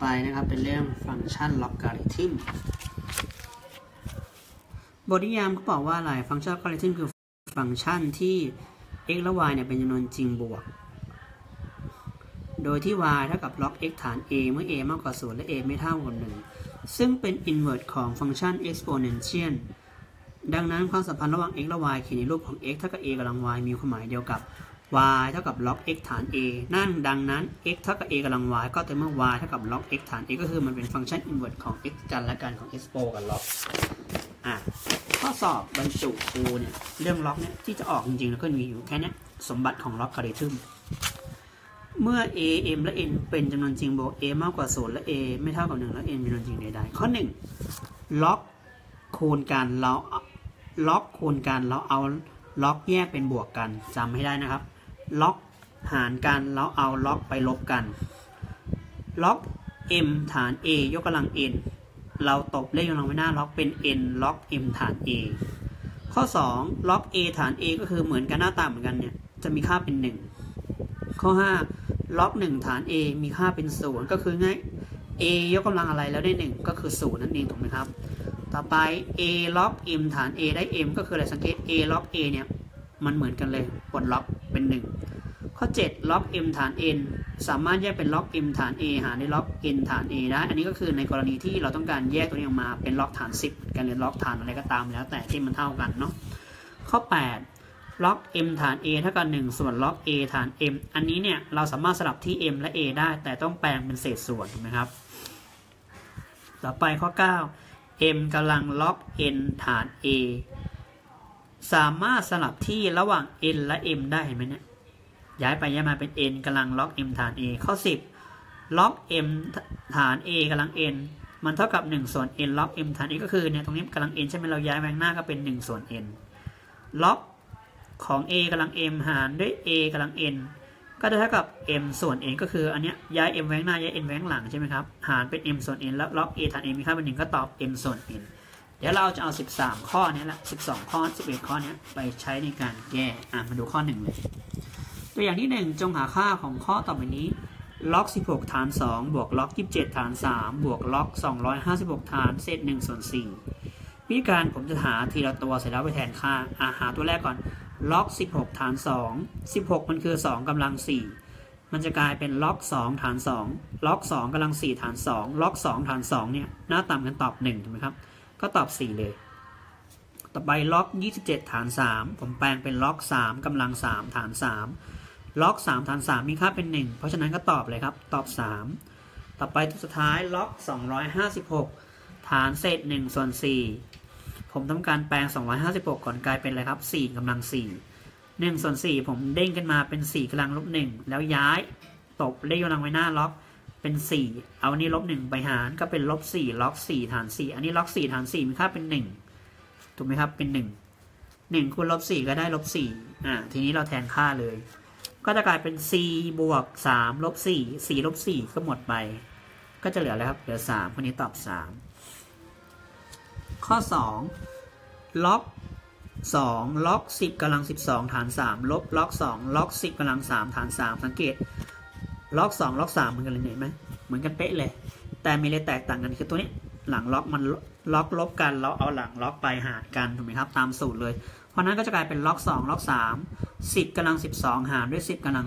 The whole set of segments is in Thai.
ไปนะครับเป็นเรื่องฟังก์ชันล็อกการิทึมบทนิยามเขาบอกว่าอะไรฟังก์ชันล็อกการิทึมคือฟังก์ชันที่ x และ y เนี่ยเป็นจำนวนจริงบวกโดยที่ y เท่ากับล็อก x ฐาน a เมื่อ a มากกว่า0และ a ไม่เท่ากับ1ซึ่งเป็น inverse ของฟังก์ชัน exponential ดังนั้นความสัมพันธ์ระหว่าง x และ y เขียนในรูปของ x เท่ากับ a กำลัง y มีความหมายเดียวกับ y เท่ากับล็อก x ฐาน a นั่นดังนั้น x เท่ากับ a กำลัง y ก็แต่เมื่อ y เท่ากับล็อก x ฐาน a ก็คือมันเป็นฟังก์ชัน inverse ของ x กันและกันของ expo กับล็อกข้อสอบบรรจุครูเนี่ยเรื่องล็อกเนี่ยที่จะออกจริงๆแล้วก็มีอยู่แค่นี้สมบัติของล็อกการิทึมเมื่อ a m และ n เป็นจำนวนจริงบวก a มากกว่า0และ a ไม่เท่ากับ1และ n เป็นจำนวนจริงใดๆข้อ1ล็อกคูณกันเราเอาล็อกแยกเป็นบวกกันจำให้ได้นะครับล็อกหารกันเราเอาล็อกไปลบกันล็อก m ฐาน a ยกกำลัง n เราตบเลขกำลังไว้หน้าล็อกเป็น n ล็อก m ฐาน a ข้อ2ล็อก a ฐาน a ก็คือเหมือนกันหน้าตาเหมือนกันเนี่ยจะมีค่าเป็น1ข้อ5ล็อก1ฐาน a มีค่าเป็น0ก็คือง่าย a ยกกำลังอะไรแล้วได้1ก็คือ0นั่นเองถูกไหมครับต่อไป a ล็อก m ฐาน a ได้ m ก็คืออะไรสังเกต a ล็อก a เนี่ยมันเหมือนกันเลยปลดล็อกเป็น1ข้อ7ล็อก m ฐาน n สามารถแยกเป็นล็อก m ฐาน a หารด้วยล็อก n ฐาน a ได้อันนี้ก็คือในกรณีที่เราต้องการแยกตัวนี้ออกมาเป็นล็อกฐาน10กันหรือล็อกฐานอะไรก็ตามแล้วแต่ที่มันเท่ากันเนาะข้อ8ล็อก m ฐาน a เท่ากับ1ส่วนล็อก a ฐาน m อันนี้เนี่ยเราสามารถสลับที่ m และ a ได้แต่ต้องแปลงเป็นเศษส่วนถูกไหมครับต่อไปข้อ9m กำลังล็อก n ฐาน a สามารถสลับที่ระหว่าง n และ m ได้เห็นไหมเนี่ยย้ายไปย้ายมาเป็น n กำลังล็อก m ฐาน a ข้อ10ล็อก m ฐาน a กำลัง n มันเท่ากับ1ส่วน n ล็อก m ฐาน a ก็คือเนี่ยตรงนี้กำลัง n ใช่ไหมเราย้ายไปข้างหน้าก็เป็น1ส่วน n ล็อกของ a กำลัง m หารด้วย a กำลัง n ก็จะเท่ากับ m ส่วน n ก็คืออันเนี้ยย้าย m ไว้ข้างหน้าย้าย n ไว้ข้างหลังใช่ไหมครับหารเป็น m ส่วน n แล้วล็อก a ฐาน a มีค่าเป็น1ก็ตอบ m ส่วน n เดี๋ยวเราจะเอา13ข้อนี้แหละ12ข้อ11ข้อนี้ไปใช้ในการแก้มาดูข้อ1เลยตัวอย่างที่1จงหาค่าของข้อต่อไปนี้ล็อก16ฐาน2บวกล็อก27ฐาน3บวกล็อก256ฐานเศษ1ส่วน4วิธีการผมจะหาทีละตัวเสร็จแล้วไปแทนค่าหาตัวแรกก่อนล็อก16ฐาน2 16มันคือ2กำลัง4มันจะกลายเป็นล็อก2ฐาน2ล็อก2กำลัง4ฐาน2ล็อก2ฐาน2เนี่ยหน้าต่ำกันตอบ1ถูกไหมครับก็ตอบ4เลยต่อไปล็อก27ฐาน3ผมแปลงเป็นล็อก3กำลัง3ฐาน3ล็อก3ฐาน3มีค่าเป็น1เพราะฉะนั้นก็ตอบเลยครับตอบ3ต่อไปตัวสุดท้ายล็อก256ฐานเศษ1ส่วน4ผมทำการแปลง256ก่อนกลายเป็นอะไรครับ4กำลัง4 1ส่วน4ผมเด้งขึ้นมาเป็น4กำลังลบ1แล้วย้ายตบเลขกำลังไว้หน้าล็อกเป็น4เอาอันนี้ลบ1ไปหารก็เป็นลบ4ล็อก4ฐาน4อันนี้ล็อก4ฐาน4มีค่าเป็น1ถูกไหมครับเป็น1คูณลบ4ก็ได้ลบ4ทีนี้เราแทนค่าเลยก็จะกลายเป็น4บวก3ลบ4 4ลบ4ก็หมดไปก็จะเหลืออะไรครับเหลือ3คนนี้ตอบ3ข้อ2ล็อก2ล็อก10กำลัง12ฐาน3ลบล็อก2ล็อก10กำลัง3ฐาน3สังเกตล็อก2ล็อก3เหมือนกันเลยเห็นไหมเหมือนกันเป๊ะเลยแต่มีอะไรแตกต่างกันคือตัวนี้หลังล็อกมันล็อกลบกันเราเอาหลังล็อกไปหารกันถูกไหมครับตามสูตรเลยเพราะนั้นก็จะกลายเป็นล็อก2ล็อก3 10กำลัง12หารด้วย10กำลัง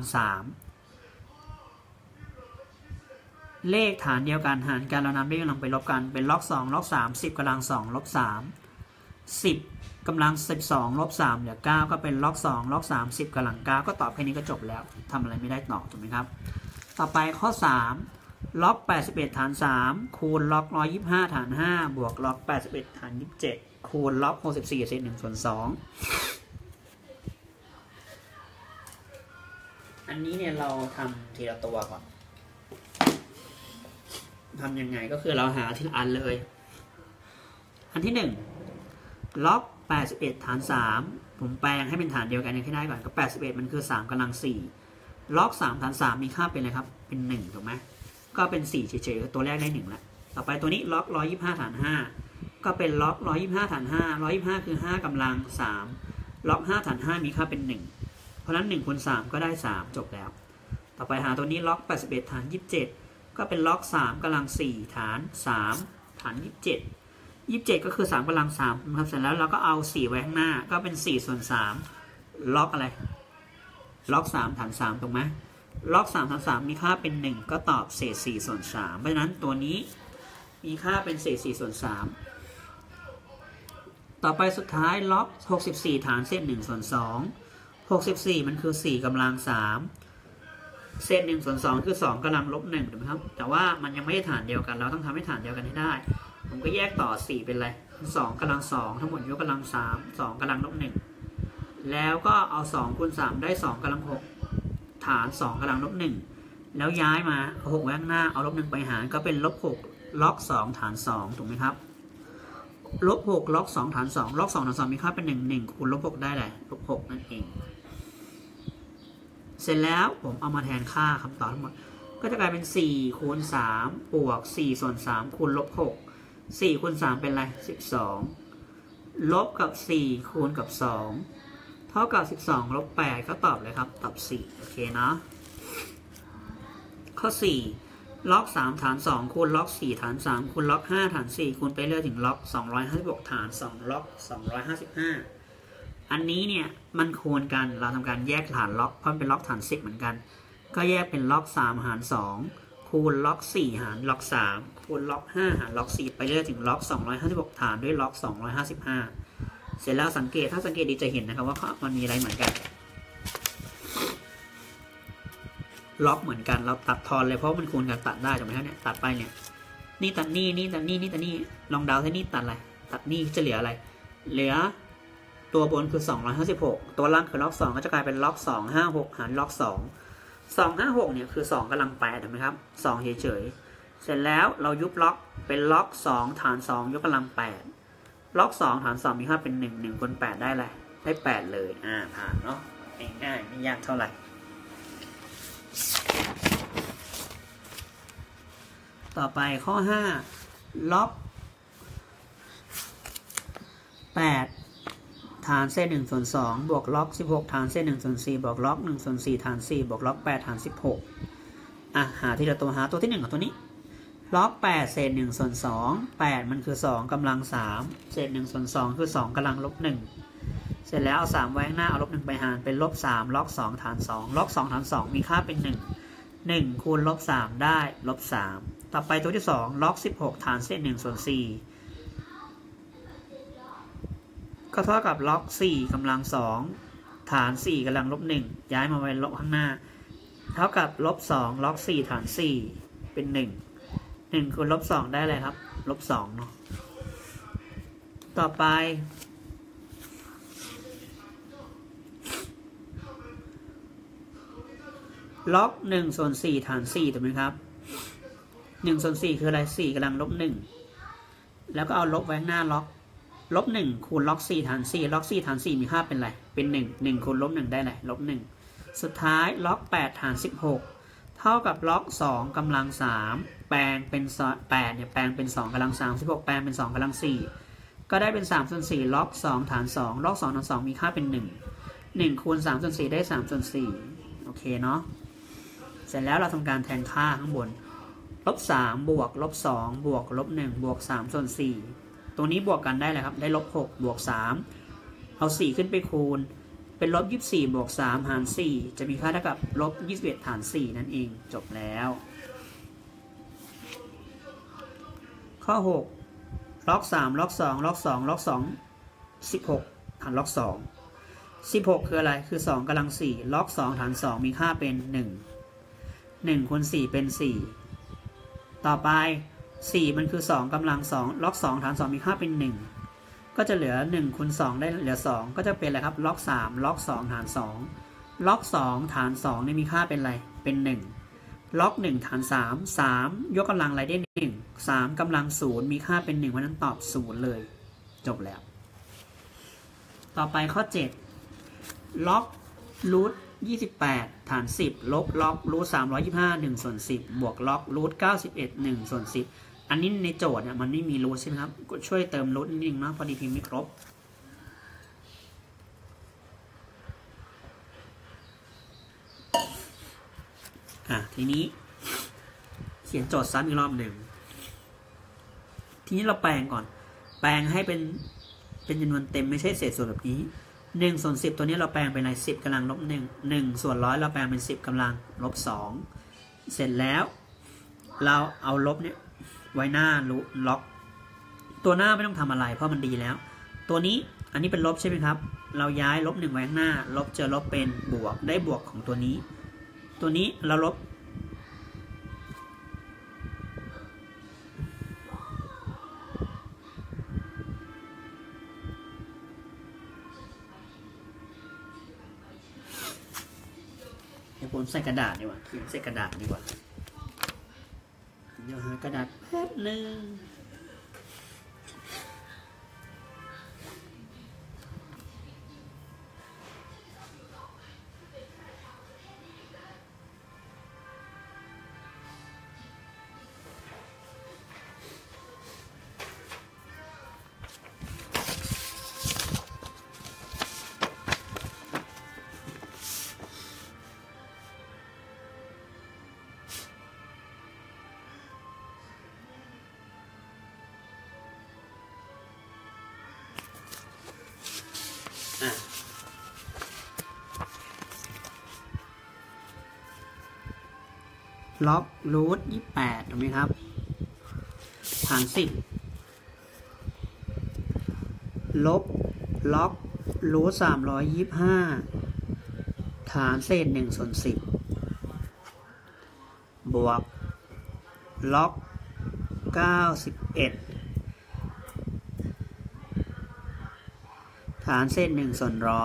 3เลขฐานเดียวกันหารกันเรานำเลขกำลังไปลบกันเป็นล็อก2ล็อก3 10กำลัง2ลบ3 10กำลัง12ลบ3เหลือ9ก็เป็นล็อก2ล็อก3 10กำลัง9ก็ตอบแค่นี้ก็จบแล้วทำอะไรไม่ได้ต่อถูกไหมครับต่อไปข้อ3ล็อก81ฐาน3คูณล็อก125ฐาน5บวกล็อก81ฐาน27คูณล็อก64เศษ1ส่วน2อันนี้เนี่ยเราทำทีละตัวก่อนทำยังไงก็คือเราหาทีละอันเลยอันที่1ล็อก81ฐาน3ผมแปลงให้เป็นฐานเดียวกันให้ได้ก่อนก็81มันคือ3กำลัง4ล็อก3ฐาน3มีค่าเป็นอะไรครับเป็น1ถูกไหมก็เป็น4เฉยๆตัวแรกได้1แล้วต่อไปตัวนี้ล็อก125ฐาน5ก็เป็นล็อก125ฐาน5 125คือ5กำลัง3ล็อก5ฐาน5มีค่าเป็น1เพราะฉะนั้น1คูณ3ก็ได้3จบแล้วต่อไปหาตัวนี้ล็อก81ฐาน27 ก็เป็นล็อก3กำลัง4ฐาน3ฐาน27ก็คือ3กำลัง3นะครับเสร็จแล้วเราก็เอา4ไว้ข้างหน้าก็เป็น4ส่วน3ล็อกอะไรล็อก3ฐาน3ถูกไหมล็อก3ฐาน3มีค่าเป็น1ก็ตอบเศษ4ส่วน3เพราะฉะนั้นตัวนี้มีค่าเป็นเศษ4ส่วน3ต่อไปสุดท้ายล็อก64ฐานเศษ1ส่วน2 64มันคือ4กำลัง3เศษ1ส่วน2คือ2กำลังลบ1ถูกไหมครับแต่ว่ามันยังไม่ได้ฐานเดียวกันเราต้องทำให้ฐานเดียวกันให้ได้ผมก็แยกต่อ4เป็นอะไร2กำลัง2ทั้งหมดยกกำลัง3 2กำลังลบ1แล้วก็เอา2คูณ3ได้2กำลัง6ฐาน2กำลังลบ1แล้วย้ายมาเอา6ไว้ข้างหน้าเอาลบ1ไปหารก็เป็นลบ6ล็อก2ฐาน2ถูกไหมครับลบ6ล็อก2ฐาน2ล็อก2ฐาน2มีค่าเป็น1คูณลบ6ได้แหละลบ6นั่นเองเสร็จแล้วผมเอามาแทนค่าคำตอบทั้งหมดก็จะกลายเป็น4คูณ3บวก4ส่วน3คูณลบ6 4คูณ3เป็นอะไร12ลบกับ4คูณกับ2เท่ากับ12ลบ8ก็ตอบเลยครับตอบ4โอเคเนาะข้อ4ล็อก3ฐาน2คูณล็อก4ฐาน3คูณล็อก5ฐาน4คูณไปเรื่อยถึงล็อก256ฐาน2ล็อก255อันนี้เนี่ยมันคูณกันเราทำการแยกฐานล็อกเพราะมันเป็นล็อกฐาน10เหมือนกันก็แยกเป็นล็อก3หาร2คูณล็อก4หารล็อก3คูณล็อก5หารล็อก4ไปเรื่อยถึงล็อก256ฐานด้วยล็อก255เสร็จแล้วสังเกตถ้าสังเกตดีจะเห็นนะครับว่ามันมีอะไรเหมือนกันล็อกเหมือนกันเราตัดทอนเลยเพราะมันคูณกันตัดได้ถูกไหมครับเนี่ยตัดไปเนี่ยนี่ตัดนี่นี่ตัดนี่นี่ตัดนี่ลองเดาให้นี่ตัดอะไรตัดนี่จะเหลืออะไรเหลือตัวบนคือ256ตัวล่างคือล็อก2ก็จะกลายเป็นล็อก256หารล็อก2เนี่ยคือ2กำลัง8ถูกไหมครับ2เฉยๆเสร็จแล้วเรายุบล็อกเป็นล็อก2ฐาน2ยกกำลัง8ล็อก2ฐาน2มีค่าเป็น1คูณ8ได้อะไรได้8เลยผ่านเนาะง่ายๆไม่ยากเท่าไหร่ต่อไปข้อ5ล็อก8ฐานเศษ1ส่วน2บวกล็อก16ฐานเศษ1ส่วน4บวกล็อก1ส่วน4ฐาน4บวกล็อก8ฐาน16หาทีละตัวหาตัวที่1กับตัวนี้ล็อก8เศษ1ส่วน2 8มันคือ2กำลัง3เศษ1ส่วน2คือ2กำลังลบ1เสร็จแล้วเอา3ไว้ข้างหน้าเอาลบ1ไปหารเป็นลบ3ล็อก2ฐาน2ล็อก2ฐาน2มีค่าเป็น1คูณลบ3ได้ลบ3ต่อไปตัวที่2ล็อก16ฐานเศษ1ส่วน4ก็เท่ากับล็อก4กำลัง2ฐาน4กำลังลบ1ย้ายมาไว้ลบข้างหน้าเท่ากับลบ2ล็อก4ฐาน4เป็น1คูณลบ2ได้เลยครับลบ2เนาะต่อไปล็อก1ส่วน4ฐาน4ถูกไหมครับ1ส่วน4คืออะไร4กำลังลบ1แล้วก็เอาลบไว้ข้างหน้าล็อกลบ1คูณล็อก4ฐาน4ล็อก4ฐาน4มีค่าเป็นอะไรเป็น1คูณลบ1ได้อะไรลบ1สุดท้ายล็อก8ฐาน16เท่ากับล็อก2กำลัง3แปลงเป็น8เนี่ยแปลงเป็น2กำลัง3 16แปลงเป็น2กำลัง4ก็ได้เป็น3ส่วน4ล็อก2ฐาน2ล็อก2ฐาน2มีค่าเป็น1คูณ3ส่วน4ได้3ส่วน4โอเคเนาะเสร็จแล้วเราทำการแทนค่าข้างบนลบ3บวกลบ2บวกลบ1บวก3ส่วน4ตัวนี้บวกกันได้เลยครับได้ลบ6บวก3เอา4ขึ้นไปคูณเป็นลบ24บวก3หาร4จะมีค่าเท่ากับลบ21ฐาน4นั่นเองจบแล้วข้อ6ล็อก3ล็อก2ล็อก2ล็อก2 16ฐานล็อก2คืออะไรคือ2กำลัง4ล็อก2ฐาน2มีค่าเป็น1คูณ4เป็น4ต่อไป4มันคือ2กำลัง2ล็อก2ฐาน2มีค่าเป็น1ก็จะเหลือ1คูณ2ได้เหลือ2ก็จะเป็นอะไรครับล็อก3ล็อก2ฐาน2ล็อก2ฐาน2นี่มีค่าเป็นอะไรเป็น1ล็อก1ฐาน3 3ยกกำลังอะไรได้1 3กำลัง0มีค่าเป็น1เพราะนั้นตอบ0เลยจบแล้วต่อไปข้อ7ล็อกรูท28ฐาน10ลบล็อกรูท325 1ส่วน10บวกล็อกรูท91 1ส่วน10อันนี้ในโจทย์เนี่ยมันไม่มีรูทใช่ไหมครับก็ช่วยเติมรูทนิดนึงนะพอดีพิมพ์ไม่ครบทีนี้เขียนโจทย์ซ้ำอีกรอบหนึ่งทีนี้เราแปลงก่อนแปลงให้เป็นจำนวนเต็มไม่ใช่เศษส่วนแบบนี้1 ส่วน 10ตัวนี้เราแปลงเป็นอะไร10กำลังลบ1 1ส่วน100เราแปลงเป็น10กำลังลบ2เสร็จแล้วเราเอาลบเนี่ยไว้หน้าล็อกตัวหน้าไม่ต้องทำอะไรเพราะมันดีแล้วตัวนี้อันนี้เป็นลบใช่ไหมครับเราย้ายลบ1ไว้ข้างหน้าลบเจอลบเป็นบวกได้บวกของตัวนี้เราลบเดี๋ยวผมใส่กระดาษดีกว่าเขียนใส่กระดาษดีกว่าเดี๋ยวหากระดาษแป๊บนึงล็อกรูท28ถูกไหมครับฐาน10ลบล็อกรูท325ฐานเศษ1 ส่วน 10บวกล็อก91ฐานเศษ1 ส่วน 100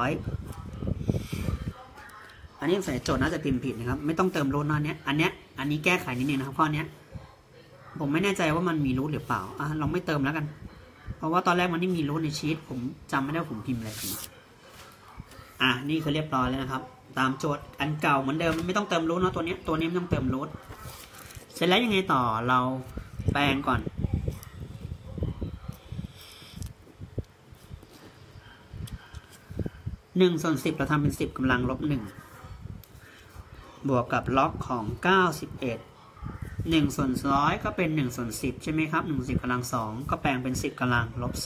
อันนี้ใส่โจทย์น่าจะพิมพ์ผิดนะครับไม่ต้องเติมรูทนอนเนี้ยอันนี้แก้ไขนิดนึงนะครับข้อนี้ผมไม่แน่ใจว่ามันมีรูทหรือเปล่าลองไม่เติมแล้วกันเพราะว่าตอนแรกมันไม่มีรูทในชีตผมจำไม่ได้ผมพิมพ์อะไรผิดนี่คือเรียบร้อยแล้วนะครับตามโจทย์อันเก่าเหมือนเดิมไม่ต้องเติมรูทเนาะตัวนี้ไม่ต้องเติมรูทเสร็จแล้วยังไงต่อเราแปลงก่อน1 ส่วน 10เราทำเป็น10กำลังลบ1บวกกับล็อกของ91 1 ส่วน 100ก็เป็น1 ส่วน 10ใช่ไหมครับ1 10กำลัง2ก็แปลงเป็น10กำลังลบ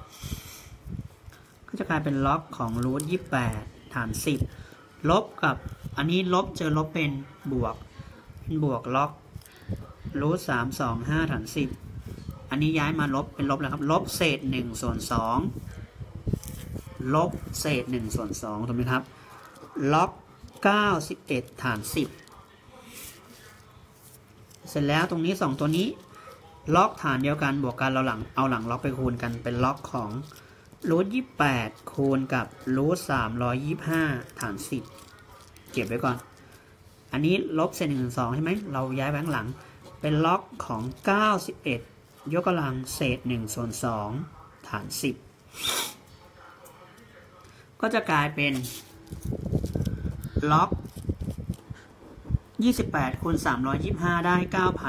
2ก็จะกลายเป็นล็อกของรูท28ฐาน10ลบกับอันนี้ลบเจอลบเป็นบวกล็อกรูท325ฐาน10อันนี้ย้ายมาลบเป็นลบแล้วครับลบเศษ1 ส่วน 2ลบเศษ1 ส่วน 2ถูกไหมครับล็อก91ฐาน10เสร็จแล้วตรงนี้2ตัวนี้ล็อกฐานเดียวกันบวกกันเราเอาหลังล็อกไปคูณกันเป็นล็อกของรูท28คูณกับรูท325ฐาน10เก็บไว้ก่อนอันนี้ลบเศษ1 ส่วน 2ใช่ไหมเราย้ายไปข้างหลังเป็นล็อกของ91ยกกำลังเศษ1 ส่วน 2ฐาน10ก็จะกลายเป็นล็อก28คูณ325ได้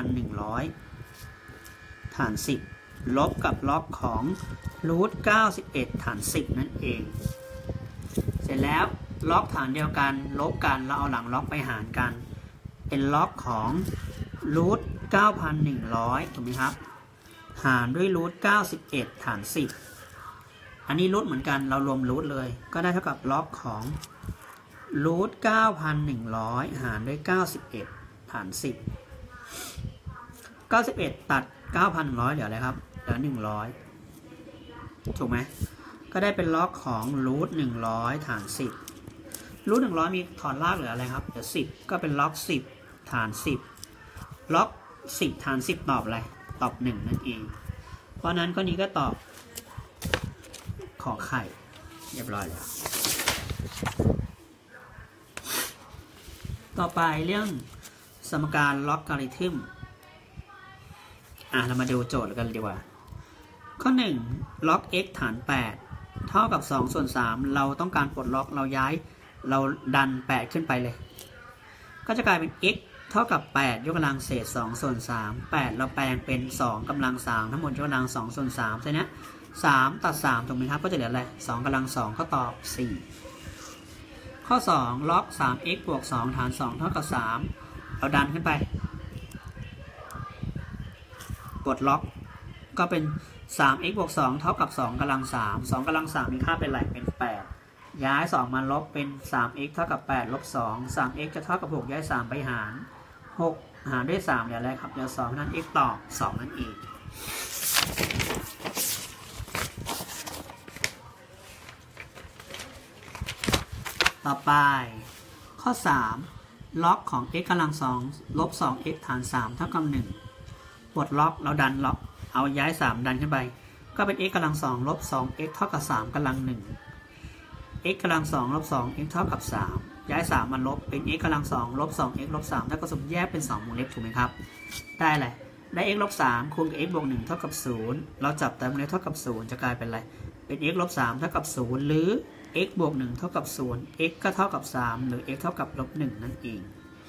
9,100 ฐาน10ลบกับล็อกของรูท91ฐาน10นั่นเองเสร็จแล้วล็อกฐานเดียวกันลบกันเราเอาหลังล็อกไปหารกันเป็นล็อกของรูท9,100ถูกไหมครับหารด้วยรูท91ฐาน10อันนี้รูทเหมือนกันเรารวมรูทเลยก็ได้เท่ากับล็อกของรูท9,100หารด้วย91ฐาน10 91ตัด 9,100เหลืออะไรครับเหลือ100ถูกไหมก็ได้เป็นล็อกของรูท100ฐาน10รูท100มีถอนรากเหลืออะไรครับเหลือ10ก็เป็นล็อก10ฐาน10ล็อก10ฐาน10ตอบอะไรตอบ1นั่นเองเพราะนั้นข้อนี้ก็ตอบขอไข่เรียบร้อยแล้วต่อไปเรื่องสมการล็อกการิทึมเรามาดูโจทย์กันดีกว่าข้อ1ล็อก x ฐาน8เท่ากับ2 ส่วน 3เราต้องการปลดล็อกเราดัน8ขึ้นไปเลยก็จะกลายเป็น x เท่ากับ8ยกกำลังเศษ2 ส่วน 3 8เราแปลงเป็น2กำลัง3ทั้งหมดยกกำลัง2 ส่วน 3ใช่ไหม3ตัด3ถูกไหมครับก็จะเหลืออะไร2กำลัง2ก็ตอบ4ข้อ2ล็อก 3x บวก2ฐาน2เท่ากับ3เราดันขึ้นไปปลดล็อกก็เป็น 3x บวก2เท่ากับ2กำลัง3 2กำลัง3มีค่าเป็นอะไรเป็น8ย้าย2มาลบเป็น 3x เท่ากับ8ลบ2 3x จะเท่ากับ6ย้าย3ไปหาร6หารด้วย3เหลืออะไรครับเหลือ2นั้น x ต่อ2นั่นเองต่อไปข้อ3ล็อกของ x กำลัง2ลบ 2x ฐาน3เท่ากับ1ปลดล็อกเราดันล็อกเอาย้าย3ดันขึ้นไปก็เป็น x กำลัง2ลบ 2x เท่ากับ3กำลัง1 x กำลัง2ลบ 2x เท่ากับ3ย้าย3มาลบเป็น x กำลัง2ลบ 2x ลบ3เท่ากับ0แยกเป็น2วงเล็บถูกไหมครับได้อะไรได้ x ลบ3คูณกับ x บวก1เท่ากับ0เราจับแต่วงเล็บเท่ากับ0จะกลายเป็นอะไรเป็น x ลบ3เท่ากับ0หรือ x บวก1เท่ากับ0 x ก็เท่ากับ3หรือ x เท่ากับลบ1นั่นเอง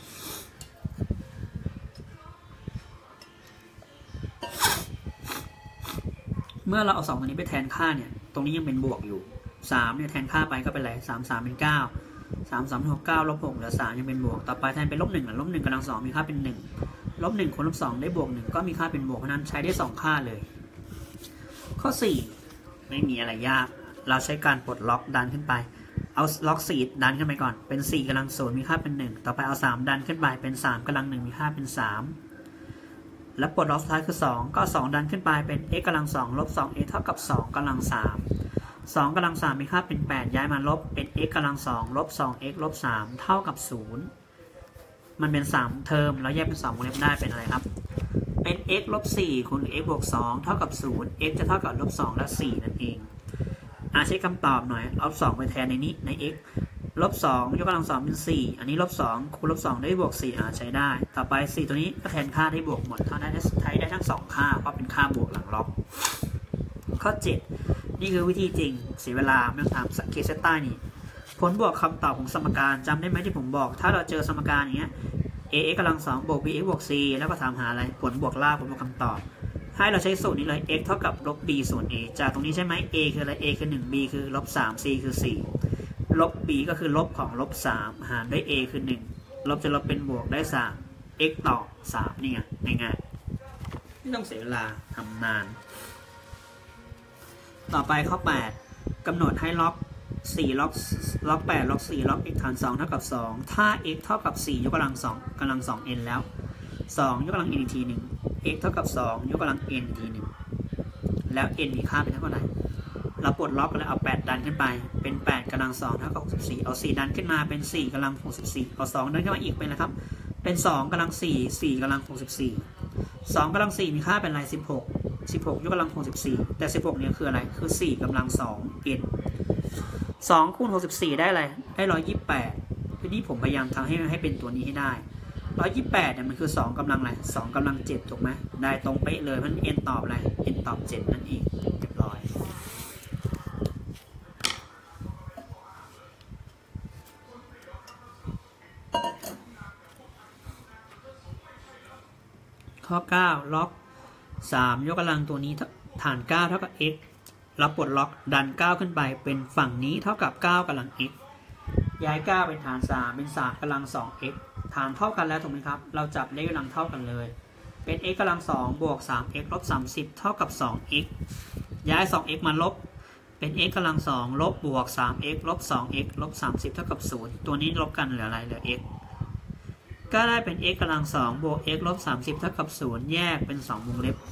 เมื่อเราเอา2ตัวนี้ไปแทนค่าเนี่ยตรงนี้ยังเป็นบวกอยู่3เนี่ยแทนค่าไปก็เป็นอะไร3 3เป็น9 3 3 6 9ลบ6เหลือ3ยังเป็นบวกต่อไปแทนเป็นลบ1ลบ1กำลัง2มีค่าเป็น1ลบ1คูณลบ2ได้บวก1ก็มีค่าเป็นบวกเพราะนั้นใช้ได้2ค่าเลยข้อ4ไม่มีอะไรยากเราใช้การปลดล็อกดันขึ้นไปเอาล็อก4ดันขึ้นไปก่อนเป็น4กำลัง0มีค่าเป็น1ต่อไปเอา3ดันขึ้นไปเป็น3กำลัง1มีค่าเป็น3แล้วปลดล็อกสุดท้ายคือ2ก็2ดันขึ้นไปเป็น x กำลัง2ลบ 2x เท่ากับ2กำลัง3 2กำลัง3มีค่าเป็น8ย้ายมาลบเป็น x กำลัง2ลบ 2x ลบ3เท่ากับ0มันเป็น3เทอมแล้วแยกเป็น2วงเล็บได้เป็นอะไรครับเป็น x ลบ4คูณ x บวก2เท่ากับ0 x จะเท่ากับลบ2และ4นั่นเองใช้คำตอบหน่อยเอา2ไปแทนในนี้ใน x ลบ2ยกกำลัง2เป็น4อันนี้ลบ2คูณลบ2ได้บวก4ใช้ได้ต่อไป4ตัวนี้ก็แทนค่าได้บวกหมดเท่านั้นใช้ได้ทั้ง2ค่าเพราะเป็นค่าบวกหลังล็อกข้อ7นี่คือวิธีจริงเสียเวลาไม่ต้องทำสังเกตเส้นใต้นี่ผลบวกคำตอบของสมการจำได้ไหมที่ผมบอกถ้าเราเจอสมการอย่างเงี้ย ax กำลัง2บวก bx บวก c แล้วก็ถามหาอะไรผลบวกล่าผลบวกคำตอบให้เราใช้สูตรนี้เลย x เท่ากับลบ b ส่วน a จากตรงนี้ใช่ไหม a คืออะไร a คือ1 b คือลบ3 c คือ4ลบ b ก็คือลบของลบ3หารด้วย a คือ1ลบจะลบเป็นบวกได้3 x ต่อ3นี่ไงง่ายๆไม่ต้องเสียเวลาทำนานต่อไปข้อ8กำหนดให้ล็อก4ล็อก8ล็อก4ล็อก x ฐาน2เท่ากับ2ถ้า x เท่ากับ4ยกกำลัง2กำลัง 2n แล้ว2ยกกำลัง n อีกทีหนึ่ง x เท่ากับ2ยกกำลัง n อีกทีหนึ่งแล้ว n มีค่าเป็นเท่าไหร่เราปลดล็อกแล้วเอา8ดันขึ้นไปเป็น8กำลัง2เท่ากับ64เอา4ดันขึ้นมาเป็น4กำลัง64เอา2ดันขึ้นมาอีกเป็นนะครับเป็น2กำลัง4กำลัง64 2กำลัง4มีค่าเป็นอะไร16ยกกำลัง64แต่16เนี่ยคืออะไรคือ4กำลัง2 n 2คูณ64ได้อะไรได้128ทีนี้ผมพยายามทำให้เป็นตัวนี้ให้ได้128เนี่ยมันคือ2กำลังอะไร2กำลัง7ถูกไหมได้ตรงเป๊ะเลยมัน n ตอบอะไร n ตอบ7นั่นเองเรียบร้อยข้อ9ล็อก3ยกกำลังตัวนี้ฐาน9เท่ากับ x เราปลดล็อกดัน9ขึ้นไปเป็นฝั่งนี้เท่ากับ9กำลัง x ย้าย9เป็นฐาน3เป็น3กำลัง 2x ฐานเท่ากันแล้วถูกไหมครับเราจับเลขกำลังเท่ากันเลยเป็น x กำลัง2บวก 3x ลบ30เท่ากับ 2x ย้าย 2x มาลบเป็น x กำลัง2ลบบวก 3x ลบ 2x ลบ30เท่ากับ0ตัวนี้ลบกันเหลืออะไรเหลือ x ก็ได้เป็น x กำลัง2บวก x ลบ30เท่ากับ0แยกเป็น2วงเล็บ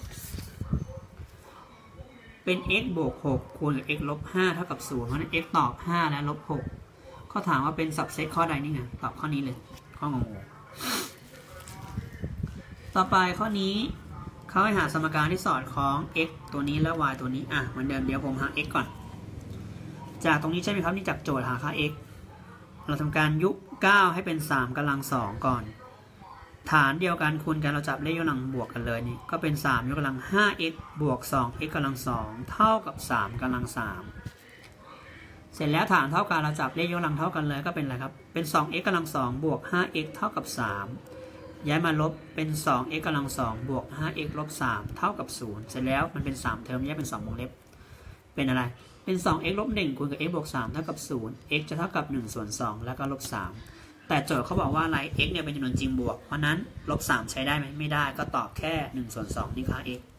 เป็น x บวก6คูณกับ x ลบ5เท่ากับ0เพราะฉะนั้น x ตอบ5และลบ6เขาถามว่าเป็น subset ข้อใดนี่ไงตอบข้อนี้เลยข้องงต่อไปข้อนี้เขาให้หาสมการที่สอดคล้อง x ตัวนี้และ y ตัวนี้เหมือนเดิมเดี๋ยวผมหา x ก่อนจากตรงนี้ใช่ไหมครับนี่จากโจทย์หาค่า x เราทำการยุบ9ให้เป็น3กำลัง2ก่อนฐานเดียวกันคูณกันเราจับเลขยกกำลังบวกกันเลยนี่ก็เป็น3ยกกำลัง 5x บวก 2x กำลัง2เท่ากับ3กำลัง3เสร็จแล้วฐานเท่ากันเราจับเลขยกกำลังเท่ากันเลยก็เป็นอะไรครับเป็น 2x กำลัง2บวก 5x เท่ากับ3ย้ายมาลบเป็น 2x กำลัง2บวก 5x ลบ3เท่ากับ0เสร็จแล้วมันเป็น3เทอมแยกเป็น2วงเล็บเป็นอะไรเป็น 2x ลบ1คูณกับ x บวก3เท่ากับ0 x จะเท่ากับ1ส่วน2แล้วก็ลบ3 แต่โจทย์เขาบอกว่าอะไร x เนี่ยเป็นจำนวนจริงบวกเพราะนั้นลบ3ใช้ได้ไหมไม่ได้ก็ตอบแค่1/2นี่ค่า x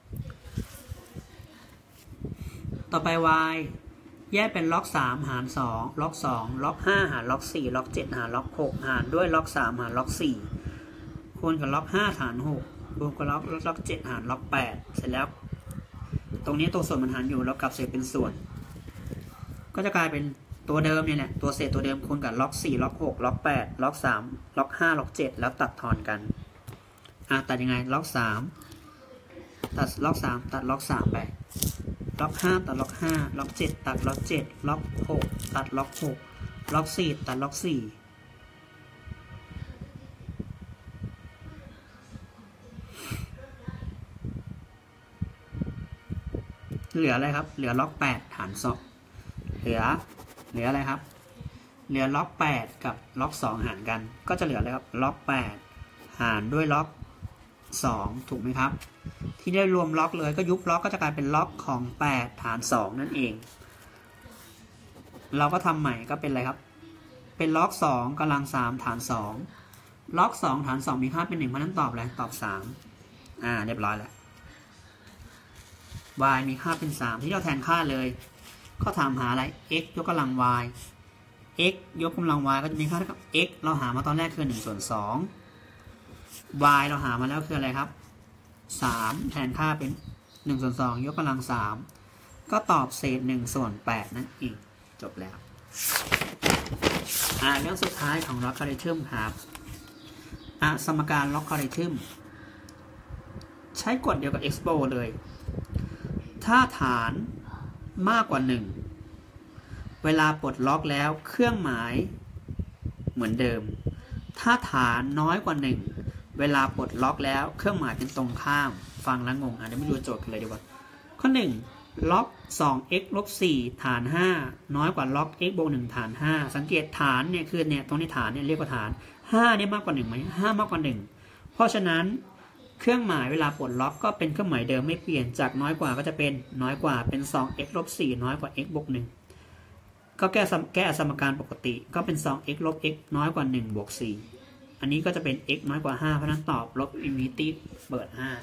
ต่อไป y แยกเป็นล็อก3หาร2ล็อก2ล็อก5หารล็อก4ล็อก7หารล็อก6หารด้วยล็อก3หารล็อก4คูณกับล็อก5หาร6บวกกับล็อก7หารล็อก8เสร็จแล้วตรงนี้ตัวส่วนมันหารอยู่แล้วกลับเศษเป็นส่วนก็จะกลายเป็นตัวเดิมนี่แหละตัวเศษตัวเดิมคูณกับล็อก4ล็อก6ล็อก8ล็อก3ล็อก5ล็อก7แล้วตัดทอนกันตัดยังไงล็อก3ตัดล็อก3ตัดล็อก3ไปล็อก5ตัดล็อก5ล็อก7ตัดล็อก7ล็อก6ตัดล็อก6ล็อก4ตัดล็อก4เหลืออะไรครับเหลือล็อก8หาร2เหลืออะไรครับเหลือล็อก8กับล็อก2หารกันก็จะเหลืออะไรครับล็อก8หารด้วยล็อก2ถูกไหมครับที่ได้รวมล็อกเลยก็ยุบล็อกก็จะกลายเป็นล็อกของ8หาร2นั่นเองเราก็ทำใหม่ก็เป็นอะไรครับเป็นล็อก2กำลัง3ฐาน2ล็อก2ฐาน2มีค่าเป็น1เพราะนั้นตอบอะไรตอบ3เรียบร้อยแล้ว y มีค่าเป็น3ที่เราแทนค่าเลยก็ถามหาอะไร x ยกกำลัง y x ยกกำลัง y ก็จะมีค่าเท่ากับ x เราหามาตอนแรกคือ1/2 y เราหามาแล้วคืออะไรครับ3แทนค่าเป็น1/2 ยกกำลัง3ก็ตอบเศษ1/8นั่นเองจบแล้วเรื่องสุดท้ายของล็อกคาริทึมครับสมการล็อกคาริทึมใช้กฎเดียวกับ expo เลยถ้าฐานมากกว่า1เวลาปลดล็อกแล้วเครื่องหมายเหมือนเดิมถ้าฐานน้อยกว่า1เวลาปลดล็อกแล้วเครื่องหมายเป็นตรงข้ามฟังแล้วงงเดี๋ยวมาดูโจทย์กันเลยดีกว่าข้อ1ล็อก 2x ลบ 4 ฐาน 5 น้อยกว่าล็อก x บวก 1 ฐาน 5 สังเกตฐานเนี่ยคือเนี่ยตรงนี้ฐานเนี่ยเรียกว่าฐาน5เนี่ยมากกว่า1ไหม5มากกว่า1เพราะฉะนั้นเครื่องหมายเวลาปลดล็อกก็เป็นเครื่องหมายเดิมไม่เปลี่ยนจากน้อยกว่าก็จะเป็นน้อยกว่าเป็น 2x ลบ 4 น้อยกว่า x บวก 1ก็แก้สมการปกติก็เป็น 2x ลบ x น้อยกว่า1บวก4อันนี้ก็จะเป็น x น้อยกว่า5เพราะนั้นตอบลบอินฟินิตี้เปิด5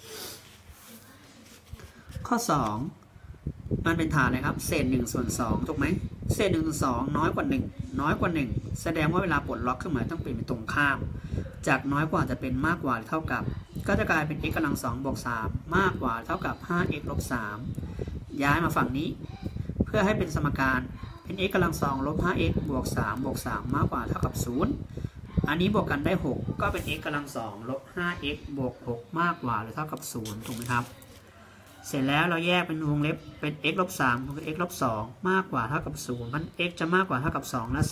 ข้อ2มันเป็นฐานอะไรครับเศษ1/2ถูกไหมเศษ1/2น้อยกว่า1แสดงว่าเวลาปลดล็อกเครื่องหมายต้องเปลี่ยนเป็นตรงข้ามจากน้อยกว่าจะเป็นมากกว่าเท่ากับก็จะกลายเป็น x กำลัง2บวก3มากกว่าเท่ากับ 5x ลบ3ย้ายมาฝั่งนี้เพื่อให้เป็นสมการเป็น x กำลัง2ลบ 5x บวก3บวก3มากกว่าเท่ากับ0อันนี้บวกกันได้6ก็เป็น x กำลัง2ลบ 5x บวก6มากกว่าหรือเท่ากับ0ถูกไหมครับเสร็จแล้วเราแยกเป็นวงเล็บเป็น x ลบ3คูณ x ลบ2มากกว่าเท่ากับ0มัน x จะมากกว่าเท่ากับ2และ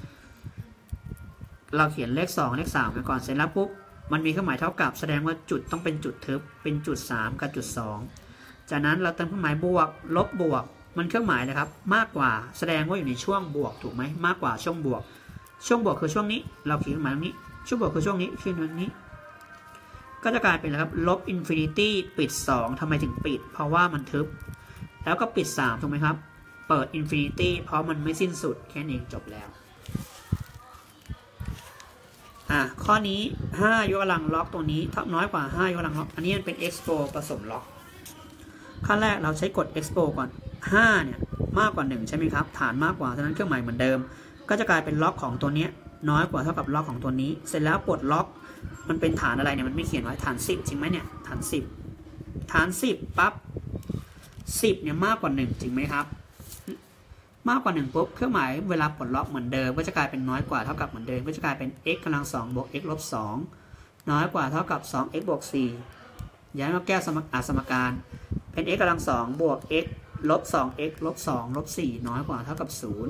3เราเขียนเลข2เลข3ไปก่อนเสร็จแล้วปุ๊บมันมีเครื่องหมายเท่ากับแสดงว่าจุดต้องเป็นจุดทึบเป็นจุด3กับจุด2จากนั้นเราเติมเครื่องหมายบวกลบบวกมันเครื่องหมายนะครับมากกว่าแสดงว่าอยู่ในช่วงบวกถูกไหมมากกว่าช่วงบวกคือช่วงนี้เราเขียนเครื่องหมายตรงนี้ช่วงบวกคือช่วงนี้คือตรงนี้ก็จะกลายเป็นอะไรครับลบอินฟินิตี้ปิด2ทำไมถึงปิดเพราะว่ามันทึบแล้วก็ปิด3ถูกไหมครับเปิดอินฟินิตี้เพราะมันไม่สิ้นสุดแค่นี้จบแล้วข้อนี้5ยกกำลังล็อกตรงนี้น้อยกว่า5ยกกำลังล็อกอันนี้มันเป็น expo ผสมล็อกขั้นแรกเราใช้กฎ expo ก่อน5เนี่ยมากกว่า1ใช่ไหมครับฐานมากกว่าฉะนั้นเครื่องหมายเหมือนเดิมก็จะกลายเป็นล็อกของตัวนี้น้อยกว่าเท่ากับล็อกของตัวนี้เสร็จแล้วปลดล็อกมันเป็นฐานอะไรเนี่ยมันไม่เขียนไว้ฐาน10จริงไหมเนี่ยฐาน10ปั๊บ10เนี่ยมากกว่า1จริงไหมครับมากกว่า1ปุ๊บเครื่องหมายเวลาปลดล็อกเหมือนเดิมก็จะกลายเป็นน้อยกว่าเท่ากับเหมือนเดิมก็จะกลายเป็น x กำลัง2บวก x ลบ2น้อยกว่าเท่ากับ 2x บวก4ย้ายมาแก้สมการเป็น x กำลัง2บวก x ลบ 2x ลบ2ลบ4น้อยกว่าเท่ากับ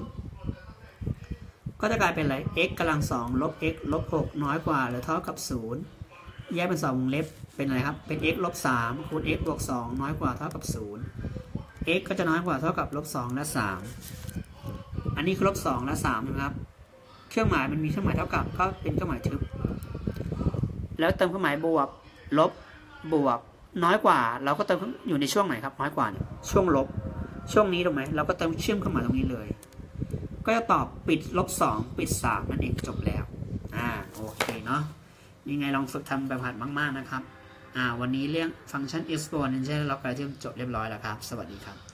0ก็จะกลายเป็นอะไร x กำลัง2ลบ x ลบ6น้อยกว่าหรือเท่ากับ0แยกเป็น2วงเล็บเป็นอะไรครับเป็น x ลบ3คูณ x บวก2น้อยกว่าเท่ากับ0x ก็จะน้อยกว่าเท่ากับลบ2และ3อันนี้คือลบ2และ3นะครับเครื่องหมายมันมีเครื่องหมายเท่ากับก็เป็นเครื่องหมายทึบแล้วเติมเครื่องหมายบวกลบบวกน้อยกว่าเราก็เติมอยู่ในช่วงไหนครับน้อยกว่าเนี่ยช่วงลบช่วงนี้ถูกไหมเราก็เติมเชื่อมเครื่องหมายตรงนี้เลยก็จะตอบปิด-2ปิด3นั่นเองจบแล้วโอเคเนาะยังไงลองฝึกทำแบบหัดมากๆนะครับวันนี้เรื่องฟังก์ชัน exponential logarithm จบเรียบร้อยแล้วครับสวัสดีครับ